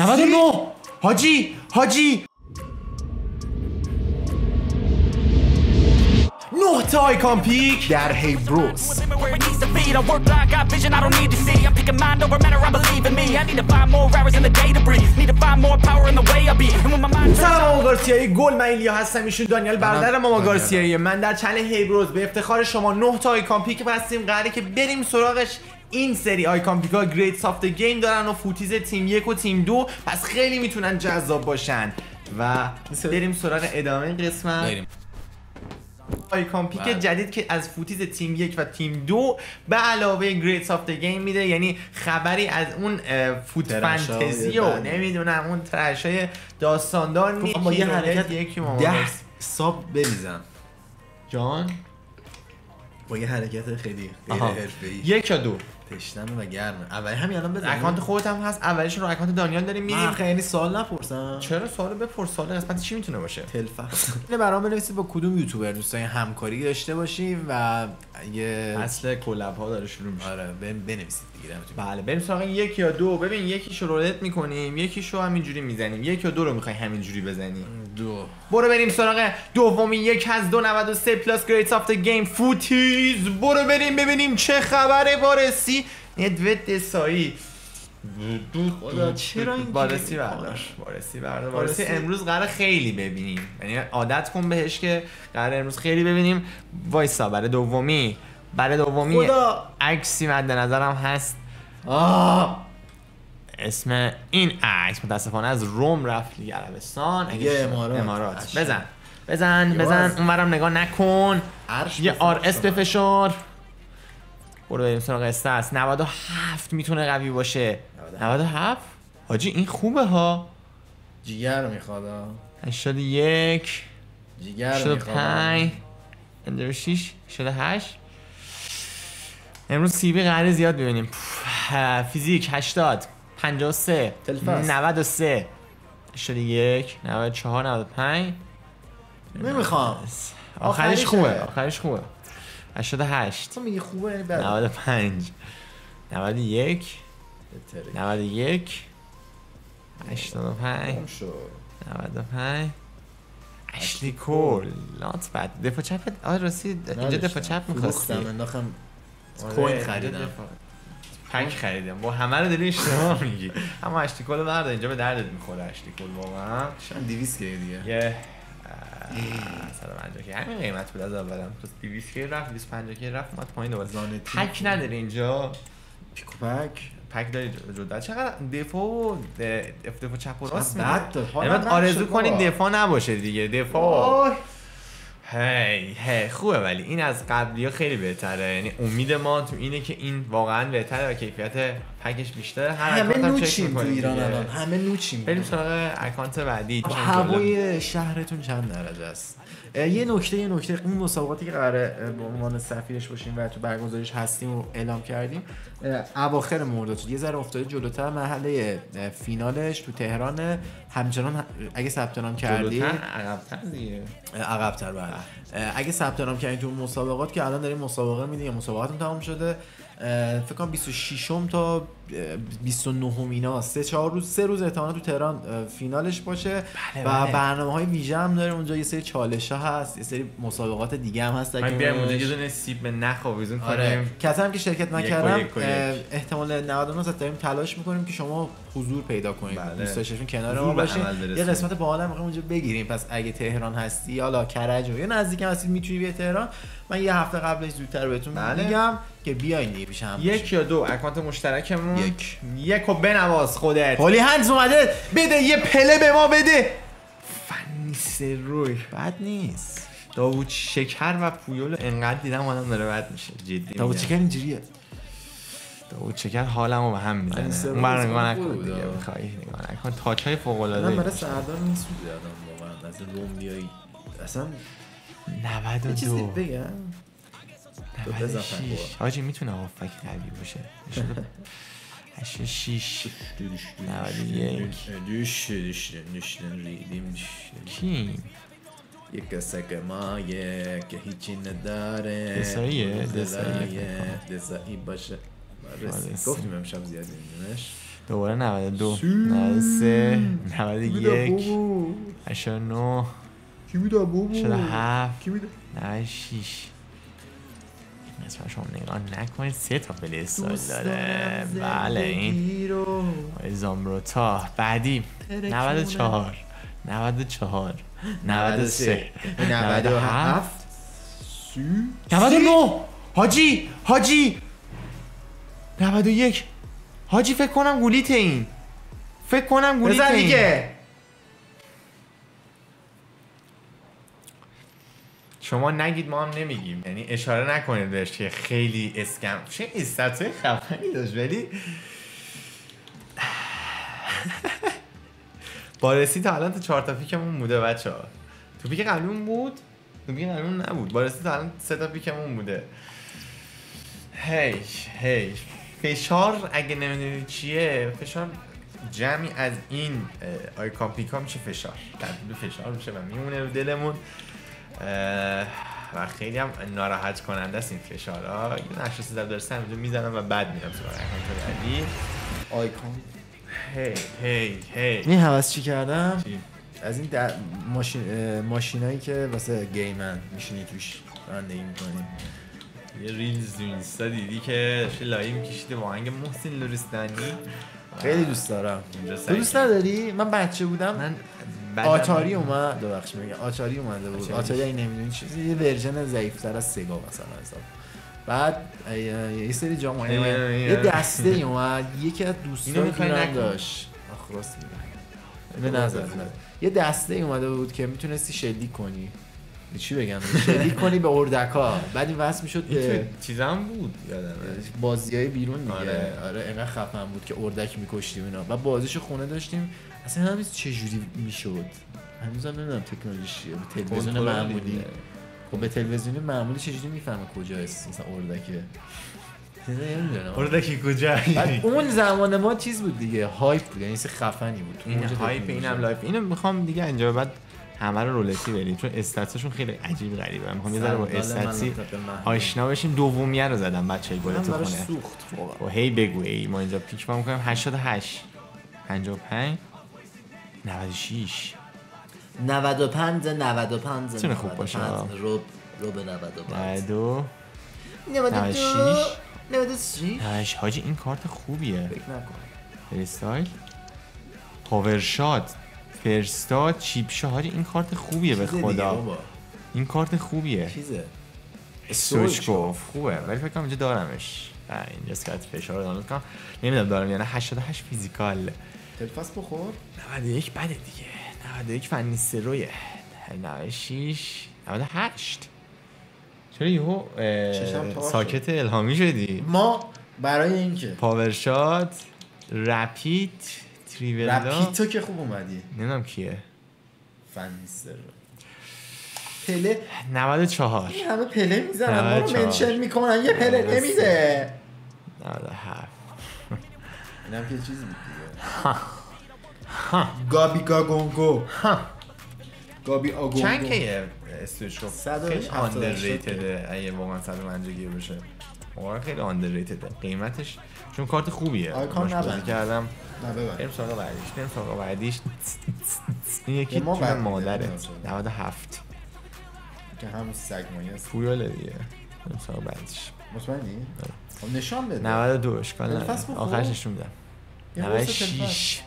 99 حاجی 9 تا آیکان پیک در هیبروز. سلام ماما گارسیایی گل، من ایلیا هستم، ایشون دانیال برادر ماما گارسیایی. من در چنل هیبروز به افتخار شما 9 تا آیکان پیک بستیم. قراره که بریم سراغش. این سری آیکان پیک ها گریت سافت گیم دارن و فوتیز تیم 1 و تیم 2، پس خیلی میتونن جذاب باشن و بریم سراغ ادامه قسمت. آیکان پیک جدید که از فوتیز تیم 1 و تیم 2 به علاوه گریت سافت گیم میده، یعنی خبری از اون فوت فانتزی و نمیدونم اون ترشای داستاندار نیست. با یه حرکت یکی 10 ساب بریزم جان، با یه حرکت خیلی غیر حرفه‌ای. 1 یا 2 تشنمه و گرمه. اولی همین الان بزن. اکانت خودت هم هست، اولیش رو اکانت دانیال داریم میریم. خیلی سوال نپرسم. چرا سوال بپرس؟ سوال قسمت چی میتونه باشه؟ تلفظ. اینو برام بنویسید با کدوم یوتیوبر دوست دارین همکاری داشته باشیم و یه اصل کلاب ها داره شروع میشه. آره بنویسید دیگه. بله بریم سراغ 1 یا 2. ببین یکیشو رولت میکنیم، یکیشو همینجوری میزنیم. 1 یا 2 رو میخوای همینجوری بزنی؟ 2. برو بریم سراغ دومی. 1 از 293 پلاس گریت سافت گیم فوتیز. برو بریم ببینیم چه خبره. وارسی ندوت دسایی. خدا چرا این وارسی بردار. وارسی امروز قراره خیلی ببینیم، یعنی عادت کن بهش که قراره امروز خیلی ببینیم. وایسا برای دومی عکسی مد نظرم هست. اسم این عکس متاسفانه از روم رفت لیگ عربستان. امارات. بزن اونورم نگاه نکن. یه RS بفشار. برو بریم سراغ استاس. 97 میتونه قوی باشه. 97 حاجی این خوبه ها. جیگر رو میخواد. 81 جیگر رو 85 56 88. امروز CB قراره زیاد ببینیم. فیزیک 80 53 93 81 94 95. نمیخوام. آخرش خوبه 88 تو میگی خوبه یعنی بده. 95 91 85 95 اشلی کول نات بد. دفاع چپ راستی اینجا دفاع چپ می‌خواستی. انداختم کوین خریدم. پنج خریدم. با همه رو داری اشتباه میگی. اما اشلی کول بردار، اینجا به دردت میخوره اشلی کول واقعا. شاید 200 دیگه. یه 150 که همین قیمت بود از اولم. تو 200 که رفت 250 که رفت اومد پایین دوباره. پک نداره اینجا. پیکو پک داری جدا. چقدر دفاع چپ و راست میاد. آرزو کنید دفاع نباشه دیگه. دفاع هی خوبه، ولی این از قبلی‌ها خیلی بهتره. یعنی امید ما تو اینه که این واقعا بهتره و کیفیت پکش بیشتره. همه نوچیم تو ایران الان، همه نوچیم. بریم سراغ اکانت بعدی. هوای شهرتون چند درجه است؟ یه نکته اون مسابقاتی که قراره به عنوان سفیرش باشیم و تو برگزاریش هستیم و اعلام کردیم اواخر مرداد یه ذره افتاده جلوتر. مرحله فینالش تو تهران. همچنان اگه ثبت نام کردی عقب‌تر دیگه. عقب‌تر بعد اگه ثبت نام کردی تو مسابقات که الان داریم مسابقه میدیم، مسابقاتون تمام شده. فکر کنم 26م تا 29م اینا 3 روز احتمالاً تو تهران فینالش باشه. و برنامه‌های ویژه هم داره اونجا. یه سری چالش‌ها هست، یه سری مسابقات دیگه هم هست. من بیام اونجا یه دونه سیب نخ آویزون کنیم. کسی هم که شرکت نکردم احتمال 99% داریم تلاش می‌کنیم که شما حضور پیدا کنید. دوست داشتین کنار ما باشین. یه قسمت باحال هم اونجا بگیریم. پس اگه تهران هستی حالا کرج و یا نزدیک هم هستید میتونی بیا تهران. من یه هفته قبلش زودتر بهتون میگم که بیاین دیگه پیش هم. 1 یا 2 اکانت مشترکمون. 1 و بنواز خودت. هولی هندز اومده. بده یه پله به ما بده. فنیس روی بد نیست. داوود شکر و پویول انقدر دیدم آدم داره بد میشه جدی. داوود شکر اینجوریه. داوود شکر حالمو به هم میزنه. اون برای نگاه نکن دیگه. بخوای نگاه نکن. تاچای فوق العاده. من برای سردار نیست یادم واقعا از روم بیای. اصلا 92 چیزی بگم. حاجی میتونه هافک قوی باشه. 86 91 ریدیم کی؟ یک قصه مایه که هیچی نداره. دسایی باشه. گفتیم امشب زیاد میدونش. دوباره 92 93 91 89 کی میده بابا 47 کی میده 96 مثلا شما نگاه نکنید 3 تا پلی استایل داره. بله این زامبروتا. بعدی 94 94 93 97 99 حاجی 91 حاجی فکر کنم گولیت این بزن دیگه. شما نگید ما هم نمیگیم، یعنی اشاره نکنید بهش که خیلی اسکم چه استاتوی خفنی داشت. ولی بارسی تا الان تا 4 تا پیکمون بوده بچه‌ها. تو پیک قبلیمون بود؟ تو پیک قبلیمون نبود. بارسی تا الان 3 تا پیکمون بوده. هی فشار اگه نمیدونید چیه، فشار جمعی از این آیکان پیکا میشه فشار، تبدیل فشار میشه و میمونه رو دلمون و خیلی هم ناراحت کننده است این فشارها. یه نقش 13 درسته همینجا میزنم و بعد میرم سراغ آیکان بعدی. آیکون هی این حواس چی کردم؟ چی؟ از این ماشینایی که واسه گیمن میشینی توش رانندگی میکنی. یه ریلز تو اینستا دیدی که داشته لایو میکشیده با آهنگ محسن لرستانی. خیلی دوست دارم. تو دوست سعی نداری؟ من بچه بودم من آتاری اومد، ببخش میگم آتاری اومده بود. آتاری این نمیدونی چیزی، یه ورژن ضعیف‌تر از سگا مثلا حساب. بعد یه سری جام یه دسته اومد، یکی از دوستان من داشت راست میگم به نظر یه دسته اومده بود که میتونستی شلیک کنی. چی بگم؟ شلیک کنی به اردکا، بعد این واسه میشد به چیزام بود یادمه بازیای بیرون دیگه. آره اینقدر خفن بود که اردک میکشتیم اینا. بعد بازیشو خونه داشتیم، اصلا هنوز چه جوری میشد هنوزم نمیدونم تکنولوژی چیه. به تلویزیون معمولی خب به تلویزیون معمولی چجوری میفهمه کجاست مثلا اردکه؟ نمیدونم اردکی کجایی. بعد اون زمان ما چیز بود دیگه، هایپ بود، یعنی خفنی بود. این هایپ اینم لایف. اینو میخوام دیگه اینجا بعد همه رو رولتی بریم چون استاتسشون خیلی عجیب غریبه. میخوام یه ذره با استاتسی آشنا بشیم. دومیه رو زدم بچه‌ای گل تو خونه. سوخت و هی بگو ای ما اینجا پیک ما می‌کنیم 88 55 96 95 چون خوب باشه رو به 95 96 حاجی این کارت خوبیه. فکر نکن استایل پاور شات فرستا چیپ شات. حاجی این کارت خوبیه به خدا. این کارت خوبیه. چیزه سوچکوف خوبه ولی فکر کنم اینجا دارمش. اینجاست که فشار رو دانلود کنم. نمیدونم دارم یعنی 88 فیزیکال. تلفاس بخور 91 بده دیگه. 91 فنی سرویه. 96 98 چرا یهو ساکت الهامی شدی؟ ما برای اینکه پاور شات رپید تریولا رپیدو که خوب اومدی. نمیدونم کیه. فنیستر پله 94 این همه پله میزنن ما رو منشن میکنن یه پله نمیده. 97 اینم که چیزی بود دیگه. گابی گاگونگو گابی آگونگو چند کیه استوچکوف؟ خیلی 178 آندرریتده. اگه واقعا 150 گیر بشه واقعا خیلی آندرریتده قیمتش چون کارت خوبیه. آیکون بازی کردم. نه ببر بریم سراغ بعدیش این یکی جون مادره. 97 که همون سگ مایه است. پویاله دیگه. بریم سراغ بعدیش. مطمئنی؟ خب نشان بده. 92 اشکال نداره. آخرش نشون میدم. 96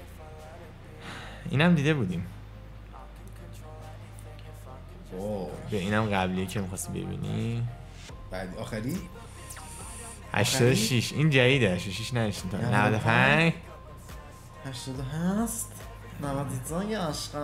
اینم دیده بودیم. به اینم قبلیه که می‌خواستی ببینی. بعد آخری 86 این جدیده. 86 نشین تا 95 80 هست 92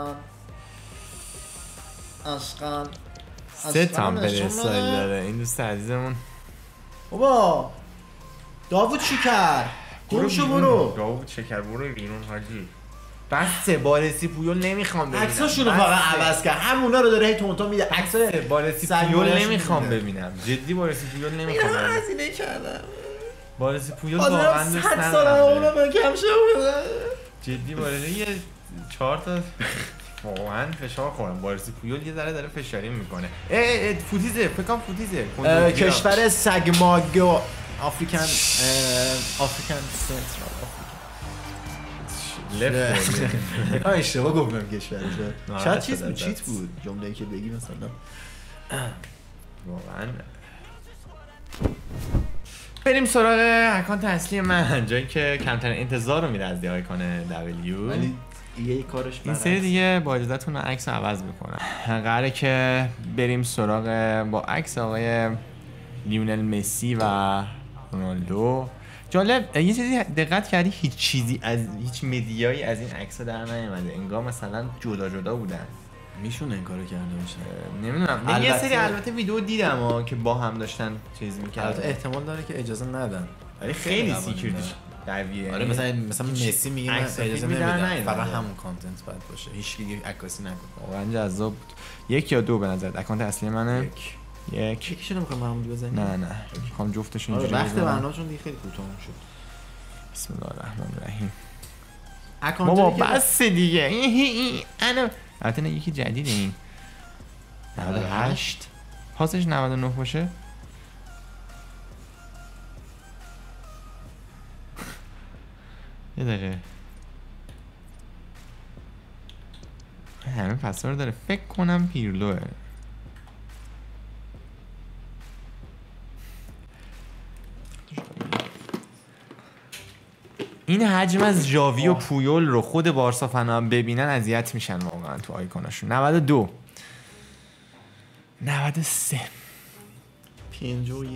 عشقان 3 تامپل استایل داره این دوست عزیزمون. بابا داوود چی کرد؟ برو داوود شکر برو بیرون حاجی. بس بارسی پویول نمیخوام ببینم. عکساشونو فقط عوض کرد. همونا رو داره هی تونتا میده. عکسای بارسی پویول نمیخوام ببینم. جدی بارسی پویول نمیخوام ببینم. هزینه کردم. بارسی پویول واقعا دوست ندارم. 100 سال اونو به کمشه بود. جدی بارسی یه 4 تا واقعا فشار خوردم. بارسی پویول یه ذره داره فشاری میکنه. فوتیزه فکر کنم فوتیزه. کشور سگماگو آفریکن سنترال لفت اشتباه گفتم کشورش. شاید چیز بود، شده چیت بود جمله‌ای که بگی مثلا. واقعا. بریم سراغ اکانت اصلی من، جایی که کمترین انتظار رو میده از دی آیکون دبلیو. ولی یه کارش این سری دیگه با اجازهتون عکس عوض میکنم. قراره که بریم سراغ با عکس آقای لیونل مسی و رونالدو. جالب یه چیزی دقت کردی، هیچ چیزی از هیچ مدیایی از این عکس‌ها در نیومده، انگار مثلا جدا جدا بودن. میشونه این کارو کرده باشه. نمیدونم، یه سری البته ویدیو دیدم که با هم داشتن چیز می‌کردن. البته احتمال داره که اجازه ندن، ولی خیلی سیکیوریتی قویه. آره مثلا مسی میگه من اجازه نمیدم، فقط نه. همون کانتنت باید باشه، هیچ کی عکاسی نکنه. واقعا جذاب بود. یک یا دو به نظر اکانت اصلی منه؟ یک. یکیشو نمی‌خوام معمولی بزنی؟ نه میخوام جفتشون آره اینجوری وقت بزنم. برنامه‌شون دیگه خیلی کوتاه شد. بسم الله الرحمن الرحیم. اکانت بابا بس دیگه. این انا البته نه، یکی جدیده این 98 پاسش 99 باشه. یه دقیقه همه پسورد داره، فکر کنم پیرلوه. این حجم از ژاوی و پویول رو خود بارسا فنا ببینن اذیت میشن واقعا تو آیکوناشون. 92 93 51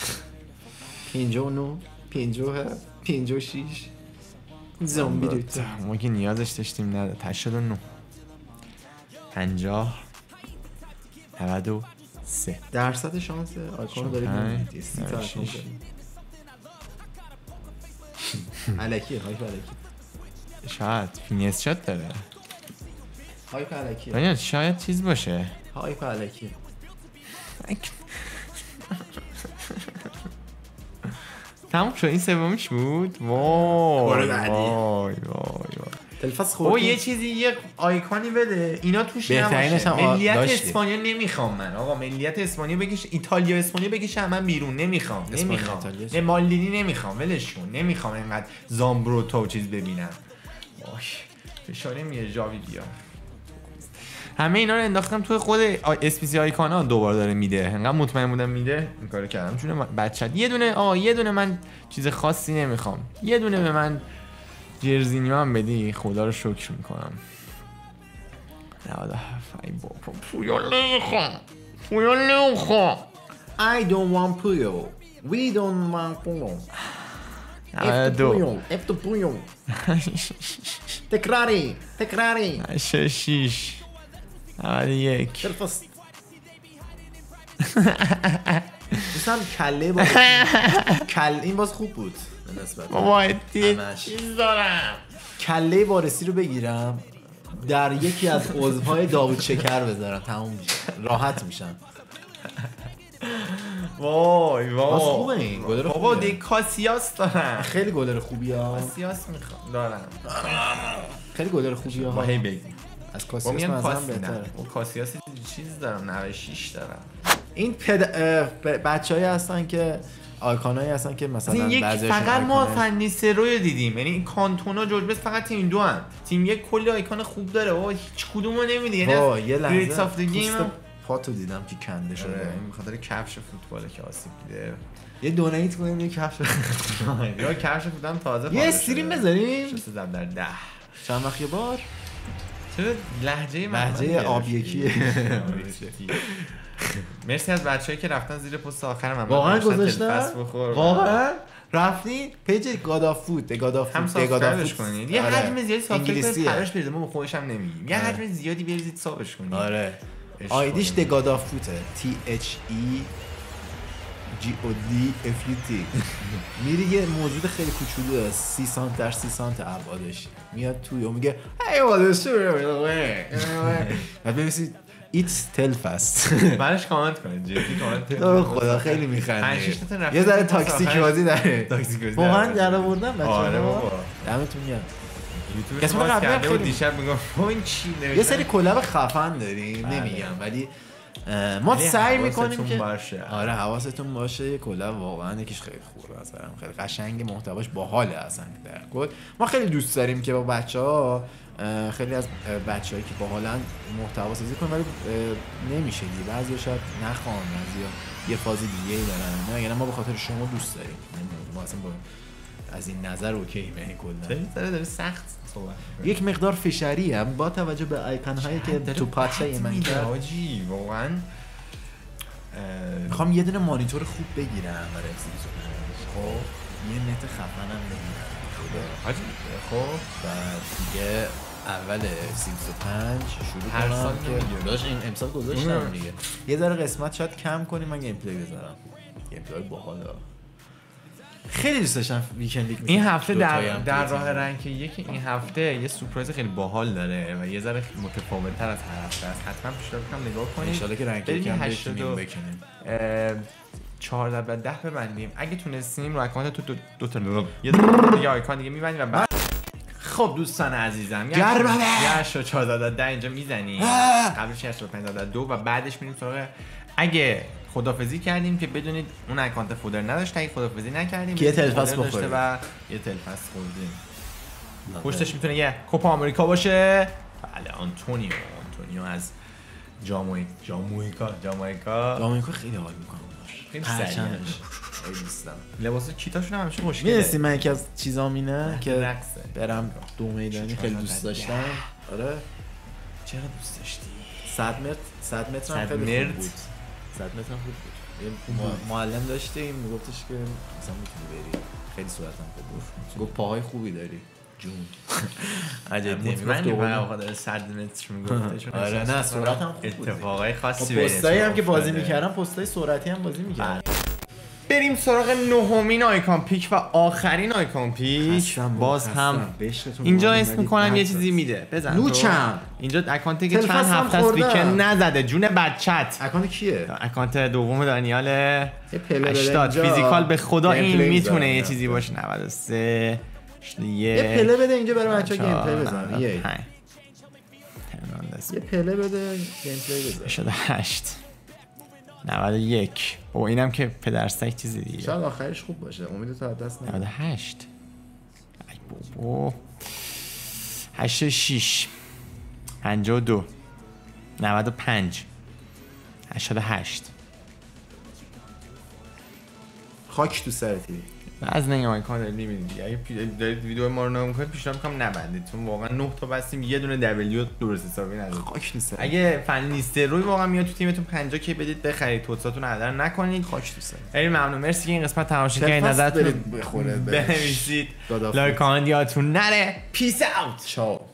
59 57 56 زامبی دوتا ما که نیازش داشتیم نداد. 89 50 93 درصد شانس آیکون رو دارید نمیدید 30 تا آیکون دارید. علکیه هایپ علکی، شاید فینیس شات داره، هایپ علکیه، باید شاید چیز باشه. هایپ علکیه. تموم شد. این سومیش بود. وای وای وای تلفاس او یه چیزی یه آیکونی بده اینا توش نباشه. ملیت اسپانیا نمیخوام من. آقا ملیت اسپانیا بگیش، ایتالیا اسپانیا بگیش من بیرون نمیخوام. نه مالدینی نمیخوام، ولش کن. نمیخوام اینقدر زامبروتا و چیز ببینم. وای فشاریم یه جاوی بیا. همه اینا رو انداختم توی خود اسپیسی آیکانا دوباره داره میده. انقدر مطمئن بودم میده این کارو کردم. چون بچت یه دونه من چیز خاصی نمیخوام. یه دونه به من جرزینیو هم بدی خدا رو شکر میکنم. 97 ای بابا پویول نمیخوام. I don't want Puyo. We don't want Puyo. F to Puyo. تکراری 86 91 تلفاس مثلا کله با این باز خوب بود به نسبت بابا چیز دارم. کله وارسی رو بگیرم در یکی از عضوهای داوود شکر بذارم تموم میشه، راحت میشم. وای باز خوبه این گلر خوبه. بابا دی کاسیاس دارم. خیلی گلر خوبی ها. کاسیاس میخوام دارم. خیلی گلر خوبی ها. با هی بگی از کاسیاس مثلا بهتره. اون کاسیاس چیز دارم 96 دارم. این بچه‌ای هستن که آیکونایی هستن که مثلا یک فقط ما فنیسه رو دیدیم، یعنی این کانتونا جورج فقط تیم 2 ان. تیم 1 کلی آیکون خوب داره بابا، هیچ کدومو نمیده. یعنی یه گریت آف دی گیم پاتو دیدم که کنده شده. این بخاطر کفش فوتباله که آسیب دیده. یه دونیت کنیم یه کفش یا کفش بودم تازه یه استریم بذاریم شستم در 10 چند وقت یه بار. چرا لهجه آب یکیه. مرسی از بچه‌ای که رفتن زیر پست آخر من واقعا گذاشتن. واقعا رفتی پیج گاد آف فود هم سابسکرایبش کنید. یه حجم زیادی سابسکرایب کنید. پرش بریزید، ما به خودش هم نمیگیم. یه حجم زیادی بریزید سابش کنید. آره آیدیش دگاد آف فوته THEGODFUT. میری یه موجود خیلی کوچولو 30 سانت در 30 سانت ابعادش میاد توی و میگه ای والله بعد ببینید ایتس تلفاست. براش کامنت کنید، جدی کامنت خدا خیلی میخنده. یه ذره تاکسیک بازی داره. واقعا در آوردن بچه‌ها. آره بابا دمتون گرم. یوتیوب قسمت قبلی خیلی دیشب میگم این چی نوشتن. یه سری کلاب خفن داریم نمیگم ولی ما سعی میکنیم که باشه. آره حواستون باشه. کلا واقعا یکیش خیلی خوبه مثلا، خیلی قشنگ، محتواش باحاله اصلا در کل. ما خیلی دوست داریم که با بچه‌ها خیلی از بچه‌هایی که باحالن محتوا سازی کنیم، ولی نمیشه دیگه. بعضیا شاید نخوان، بعضیا یه فاز دیگه‌ای دارن. نه یعنی ما به خاطر شما دوست داریم. ما اصلا از این نظر اوکی به کلا داره سخت صحبت. یک مقدار فشاری هم با توجه به آیکون هایی که تو پاتچ من کرد. حاجی واقعا میخوام یه دونه مانیتور خوب بگیرم برای اکسیبیشن. خب یه نت خفنم بگیرم حاجی. خب بعد دیگه اول 35 شروع هر کنم سال که داشت این امسال گذاشتم دیگه. یه ذره قسمت شاید کم کنیم، من گیم پلی بذارم. گیم پلی باحاله. خیلی دوست داشتم ویکند لیگ. این هفته در راه رنک یکی این هفته یه سورپرایز خیلی باحال داره و یه ذره متفاوت‌تر از هر هفته است. حتما پیشنهاد می‌کنم نگاه کنید. ان شاءالله که رنک یکم بکنیم. 14 و 10 ببندیم. اگه تونستیم رو اکانت تو دو تا یه دیگه آیکون دیگه می‌بندیم و بعد خب دوستان عزیزم یه 14 و 10 اینجا میزنیم. قبلش 85 و 2 و بعدش میریم سراغ اگه خدافظی کردیم که بدونید اون اکانت فودر نداشت. اگه خدافظی نکردیم که یه تلفاس بخوریم و یه تلفاس خوردیم. پشتش میتونه یه کوپا آمریکا باشه. بله آنتونیو از جامائیکا خیلی حال میکنم باش. خیلی سریع خیلی دوستم. لباس چیتاشون هم همیشه خوشگله. می‌دونی من یکی از چیزام اینه که رقصه. برم دو میدانی خیلی دوست داشتم. آره چرا دوست داشتی؟ 100 متر هم خیلی خوب بود. 100 متر هم خوب بود. یه معلم داشتیم میگفتش که مثلا میتونی بری. خیلی صورتم خوب بود. گفت پاهای خوبی داری. جون. عجب مطمئنی برای آقا داره 100 متر میگفته. آره نه سرعتم خوب بود. اتفاقای خاصی بین پستایی هم که بازی میکردم پستای سرعتی هم بازی میکردم. بریم سراغ نهمین آیکون پیک و آخرین آیکون پیک. باز هم اینجا اسم میکنم یه چیزی میده. بزن نوچم. اینجا اکانتی که چند هفته است ویکند نزده. جون بچت. اکانت کیه؟ اکانت دوم دانیال 80 فیزیکال. به خدا این میتونه یه چیزی باشه. 93 یه پله بده اینجا برای بچه‌ها گیم پلی بزنن. یه پله بده گیم پلی بزنن. 88 91 او اینم که پدرسک چیزی دیگه. شاید آخرش خوب باشه. امید تو از دست نده. 98 ای بابا 86 52 95 88 خاک تو سرتی. از نه آیکون دارید می‌بینید دیگه. اگه دارید ویدیو ما رو نگاه می‌کنید پیشنهاد می‌کنم نبندید، چون واقعا 9 تا بستیم یه دونه دبلیو درست حسابی نداره. خاک نیست. اگه فن نیست روی واقعا میاد تو تیمتون 50 کی بدید بخرید، توساتون هدر نکنید. خاک نیست. خیلی ممنون، مرسی که این قسمت تماشا کردید. نظرتون بخوره بنویسید. لایک کامنت یادتون نره. پیس اوت. چاو.